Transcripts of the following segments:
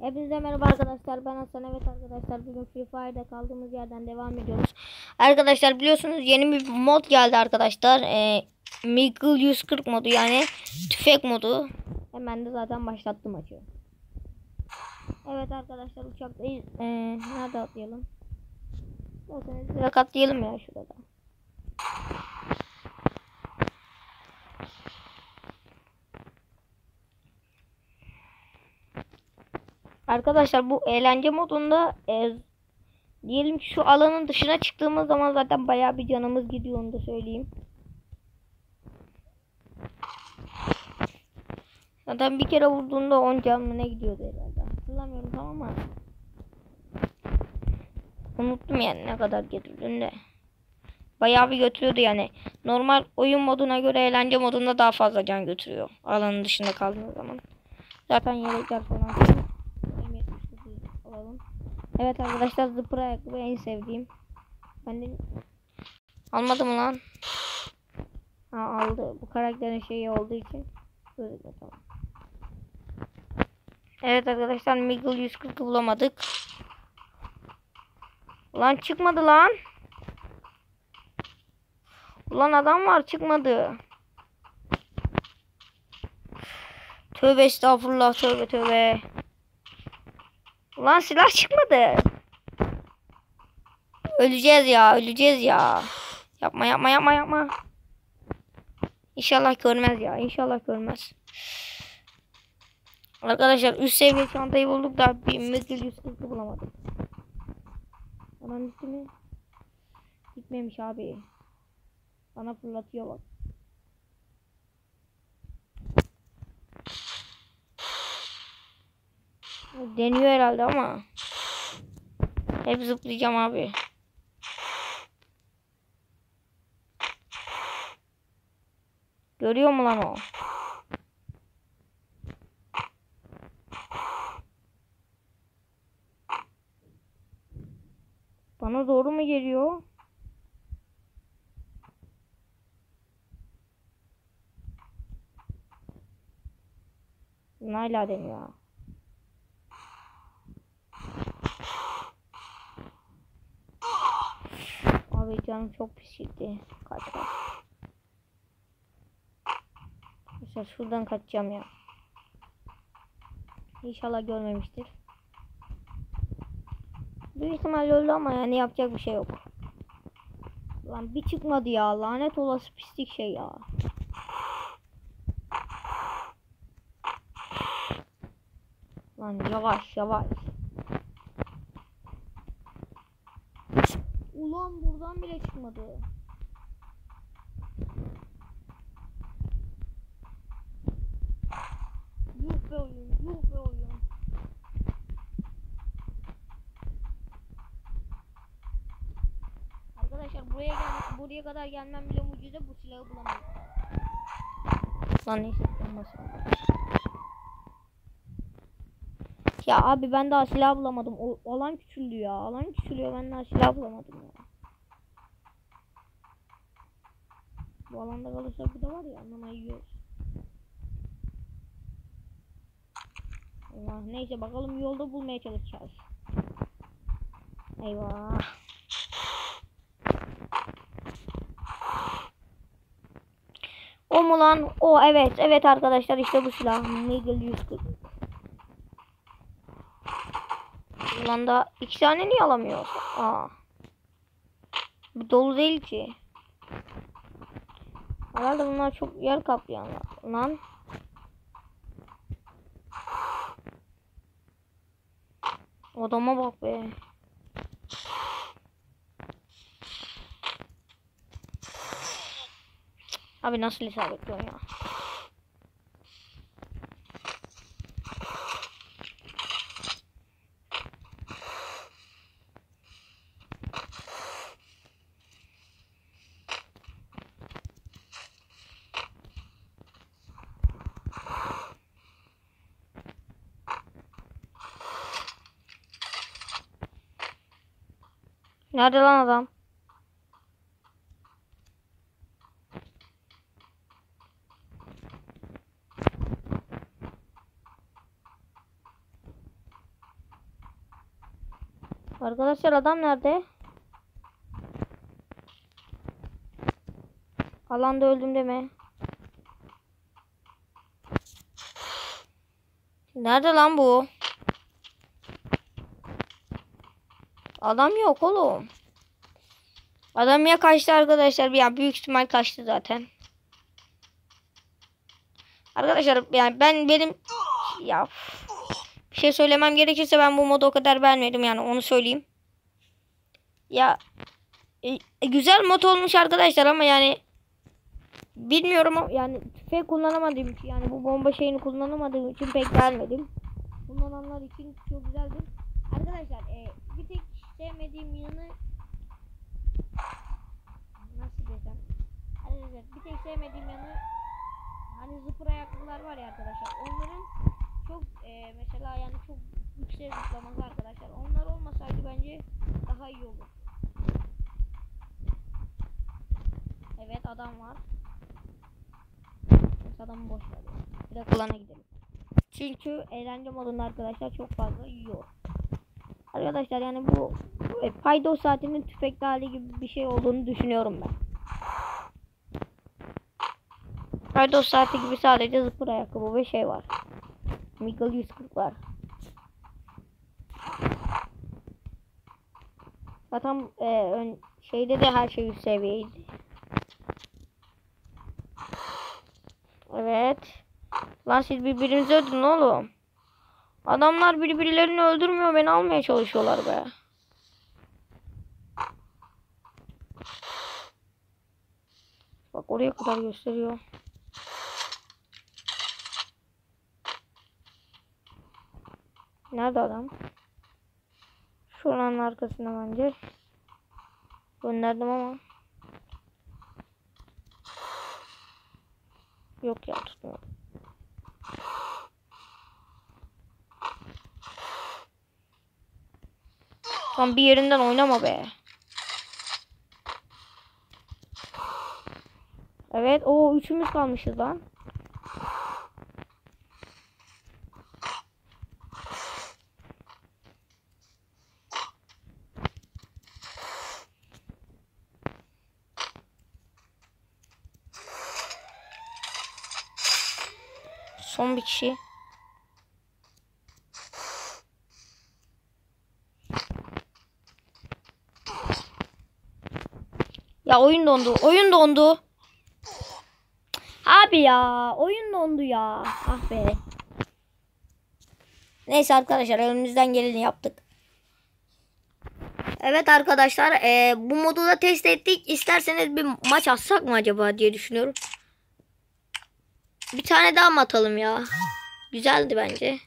Hepinize merhaba arkadaşlar, ben Hasan. Evet arkadaşlar, bugün Free Fire'da kaldığımız yerden devam ediyoruz. Arkadaşlar biliyorsunuz yeni bir mod geldi arkadaşlar. Meagle 140 modu, yani tüfek modu. Hemen de zaten başlattım maçı. Evet arkadaşlar, uçaktayız. Nerede atlayalım? Direkt atlayalım ya şurada. Arkadaşlar bu eğlence modunda diyelim şu alanın dışına çıktığımız zaman zaten bayağı bir canımız gidiyor, onu da söyleyeyim. Zaten bir kere vurduğunda 10 canlı ne gidiyordu herhalde. Hatırlamıyorum tamam ama unuttum yani ne kadar getirdim de. Bayağı bir götürüyordu yani. Normal oyun moduna göre eğlence modunda daha fazla can götürüyor. Alanın dışında kaldığınız zaman. Zaten yelekler falan. Alalım. Evet arkadaşlar, zıpır ayakkabı en sevdiğim. Ben de almadım lan. Ha, aldı. Bu karakterin şeyi olduğu için. Böyle tamam. Evet arkadaşlar, Meagle 140'ı bulamadık. Lan çıkmadı lan. Ulan adam var, çıkmadı. Tövbe estağfurullah, tövbe tövbe. Ulan silah çıkmadı. Öleceğiz ya, öleceğiz ya. Yapma yapma yapma yapma. İnşallah görmez ya, inşallah görmez. Arkadaşlar üst seviye çantayı bulduk da bir Meagle 140'ı bulamadık. Hemen gitti mi? Gitmemiş abi. Bana fırlatıyor bak. Deniyor herhalde ama. Hep zıplayacağım abi. Görüyor mu lan o? Bana doğru mu geliyor? Hala deniyor. Abi canım çok pis gitti. Kaç. Mesela şuradan kaçacağım ya. İnşallah görmemiştir. Büyük ihtimalle öldü ama yani yapacak bir şey yok. Lan bir çıkmadı ya. Lanet olası pislik şey ya. Lan yavaş yavaş. Ulan buradan bile çıkmadı. Yuh be oyun, yuh be oyun. Arkadaşlar buraya kadar gelmem bile mucize, bu silahı bulamadım. Lan neyse, ya abi ben daha silah bulamadım. O alan küçüldü ya. Alan küçülüyor, ben daha silah bulamadım ya. Bu alanda kalırsak bir de var ya, anlamaya yiyoruz. Allah, neyse bakalım, yolda bulmaya çalışacağız. Eyvah. O mu lan? O, evet evet arkadaşlar, işte bu silah. Meagle 140. Ulan da 2 tane niye alamıyoruz? Aa. Bu dolu değil ki. Herhalde bunlar çok yer kaplayanlar. Lan. Adama bak be. Abi nasıl isabetliyorsun ya? Nerede lan adam? Arkadaşlar adam nerede? Alanda öldüm deme. Nerede lan bu? Adam yok oğlum. Adam ya kaçtı arkadaşlar. Yani büyük ihtimal kaçtı zaten. Arkadaşlar yani benim ya bir şey söylemem gerekirse ben bu modu o kadar beğenmedim yani onu söyleyeyim. Ya güzel mod olmuş arkadaşlar ama yani bilmiyorum yani tüfeği kullanamadığım için yani bu bomba şeyini kullanamadığım için pek beğenmedim. Kullananlar için çok güzeldir. Arkadaşlar bir tek sevmediğim yanı nasıl desem? Arkadaşlar bir tek sevmediğim yanı hani zıpır ayakkabılar var ya arkadaşlar. Onların çok mesela yani çok yüksek zıplaması arkadaşlar. Onlar olmasaydı bence daha iyi olur. Evet adam var. Adamı boş ver. Direkt alana gidelim. Çünkü eğlence modunda arkadaşlar çok fazla yiyor. Arkadaşlar yani bu paydos saatinin tüfek hali gibi bir şey olduğunu düşünüyorum ben. Paydos saati gibi sadece zıpır ayakkabı ve şey var. Miguel 140 var. Zaten şeyde de her şey üst seviyeydi. Evet. Lan siz birbirinizi öldürün oğlum. Adamlar birbirlerini öldürmüyor, beni almaya çalışıyorlar be. Bak oraya kadar gösteriyor. Nerede adam? Şuranın arkasında bence. Gönderdim ama. Yok ya tutmuyor. Tam bir yerinden oynama be. Evet o üçümüz kalmışız lan. Son bir kişi. Ya oyun dondu. Oyun dondu. Abi ya. Oyun dondu ya. Ah be. Neyse arkadaşlar elimizden geleni yaptık. Evet arkadaşlar bu modu da test ettik. İsterseniz bir maç atsak mı acaba diye düşünüyorum. Bir tane daha mı atalım ya? Güzeldi bence.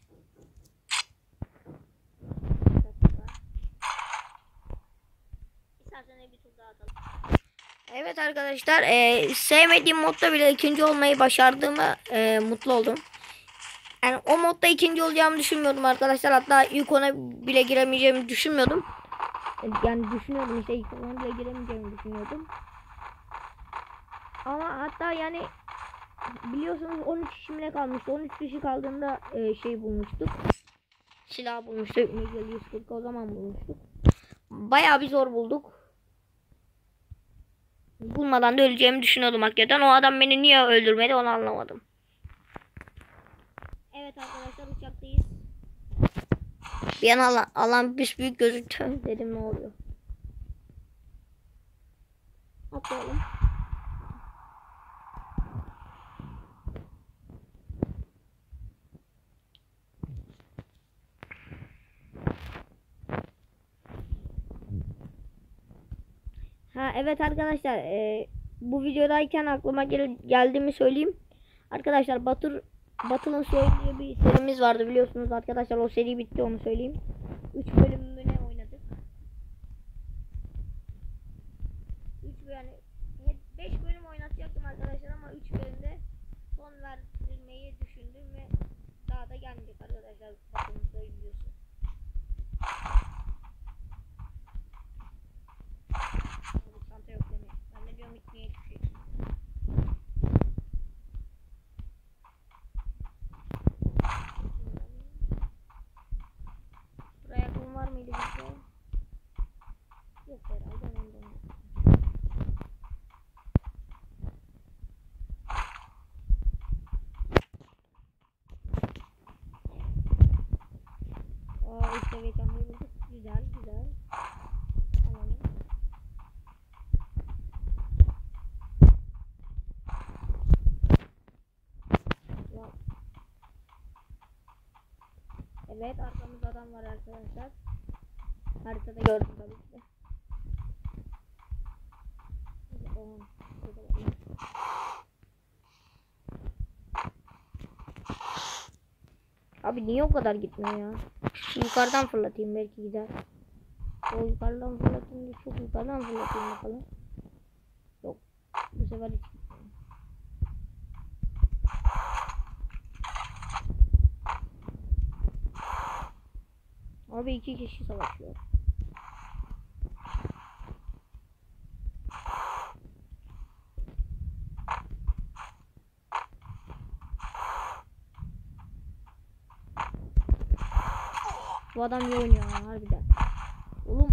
Evet arkadaşlar sevmediğim modda bile ikinci olmayı başardığıma mutlu oldum. Yani o modda ikinci olacağımı düşünmüyordum arkadaşlar. Hatta ilk ona bile giremeyeceğimi düşünmüyordum. Yani düşünüyordum işte ilk ona bile giremeyeceğimi düşünüyordum. Ama hatta yani biliyorsunuz 13 kişi kalmıştı. 13 kişi kaldığında şey bulmuştuk. Silah bulmuştuk. Miguel 140 o zaman bulmuştuk. Bayağı bir zor bulduk. Bulmadan da öleceğimi düşünüyordum hakikaten. O adam beni niye öldürmedi onu anlamadım. Evet arkadaşlar uçaktayız. Bir an alan büyük gözüktü. Dedim ne oluyor. Atlayalım. Ha evet arkadaşlar bu videodayken aklıma geldiğimi söyleyeyim. Arkadaşlar Batı'nın Soyu diye bir serimiz vardı biliyorsunuz arkadaşlar, o seri bitti onu söyleyeyim. 3 bölümüne oynadık. 5 bölüm oynatacaktım arkadaşlar ama 3 bölümde son vermeyi düşündüm ve daha da gelmeyecek arkadaşlar Batı'nın Soyu videosu. Çanta yok demek. Ben de diyorum gitmeye hiçbir şey. Buraya yakın var mıydı bizde? seviye çantayı bulduk. Güzel güzel. Alalım. Evet, arkamızda adam var arkadaşlar. Haritada gördüm tabii ki de. Abi niye o kadar gitmiyor ya? Şu yukarıdan fırlatayım, belki gider. O yukarıdan fırlatayım, çok yukarıdan fırlatayım bakalım. Yok, bu sefer hiç gitmiyor. Abi 2 kişi savaşıyor. Bu adam iyi oynuyor harbiden. Oğlum.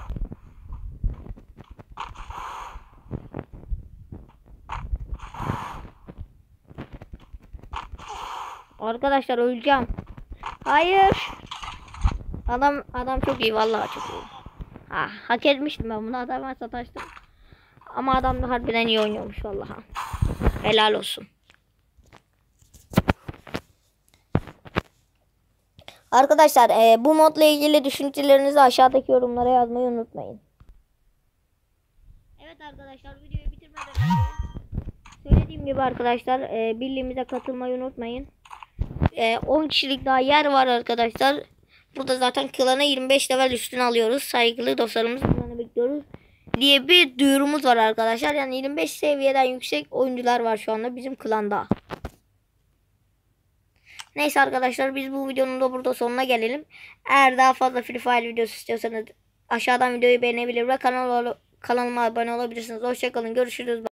Arkadaşlar öleceğim. Hayır. Adam çok iyi, vallahi çok iyi. Hak etmiştim ben bunu, adama sataştım. Ama adam da harbiden iyi oynuyormuş vallahi. Helal olsun. Arkadaşlar bu modla ilgili düşüncelerinizi aşağıdaki yorumlara yazmayı unutmayın. Evet arkadaşlar, videoyu bitirmeden önce söylediğim gibi arkadaşlar birliğimize katılmayı unutmayın. 10 kişilik daha yer var arkadaşlar. Burada zaten klana 25 level üstüne alıyoruz. Saygılı dostlarımız klanı bekliyoruz diye bir duyurumuz var arkadaşlar. Yani 25 seviyeden yüksek oyuncular var şu anda bizim klanda. Neyse arkadaşlar, biz bu videonun da burada sonuna gelelim. Eğer daha fazla Free Fire videosu istiyorsanız aşağıdan videoyu beğenebilir ve kanalıma abone olabilirsiniz. Hoşçakalın, görüşürüz.